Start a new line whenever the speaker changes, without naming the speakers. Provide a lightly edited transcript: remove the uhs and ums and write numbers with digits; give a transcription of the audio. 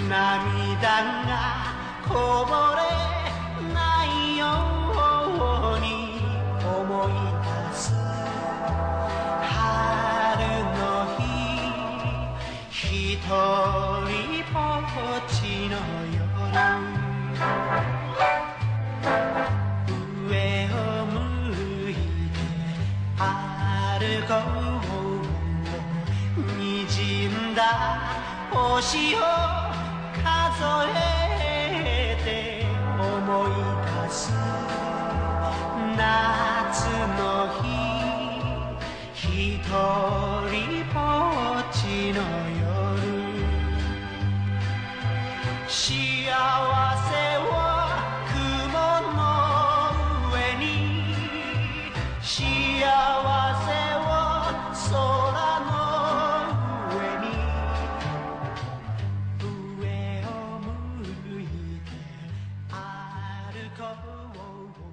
涙がこぼれないように思い出す春の日、一人ぼっちの夜、上を向いて歩こう、滲んだ星を数えて思い出す夏の日、一人ぼっちの夜、幸せを雲の上に、幸せを空の上に、上を向いて歩こう